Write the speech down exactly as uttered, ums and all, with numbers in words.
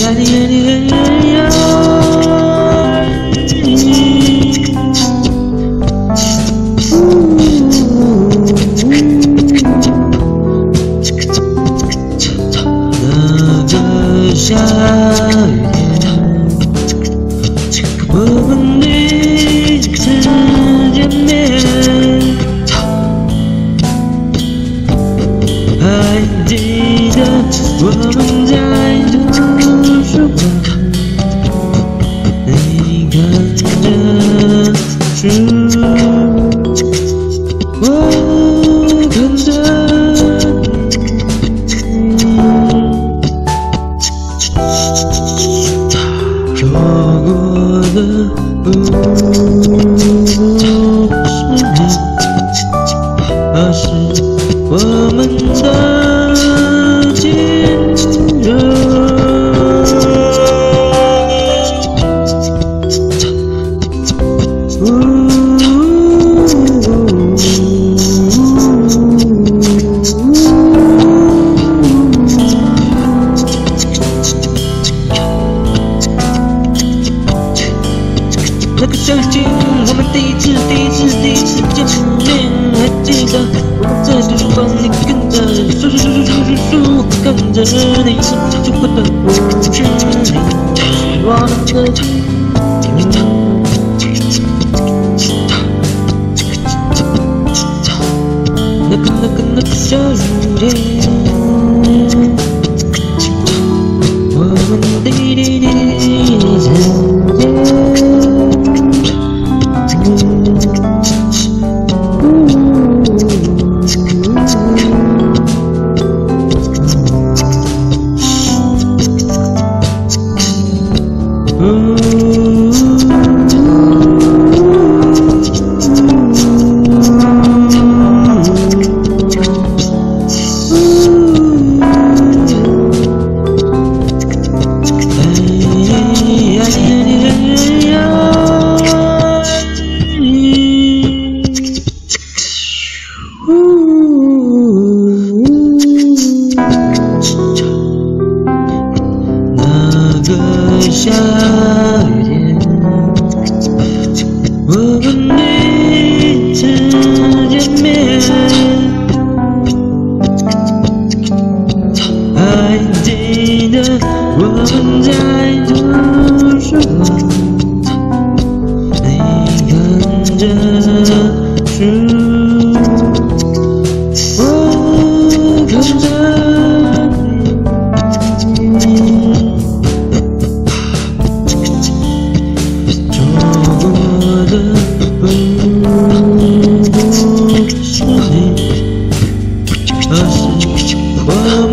夏天，我们第一次见面，还记得我们在图书馆，你看着书，我看着。 说过的不是你，而是我们的坚韧。那个夏天，我们第一次、第一次、第一次见面，还记得我们在图书馆里跟着数数数数数数数，我看着你，就会的不是你，我的唱，那个那个那个夏天，我们第一第一次见。 夏天，我们第一次见面，还记得我们在图书馆，你看着书，我看着。 我。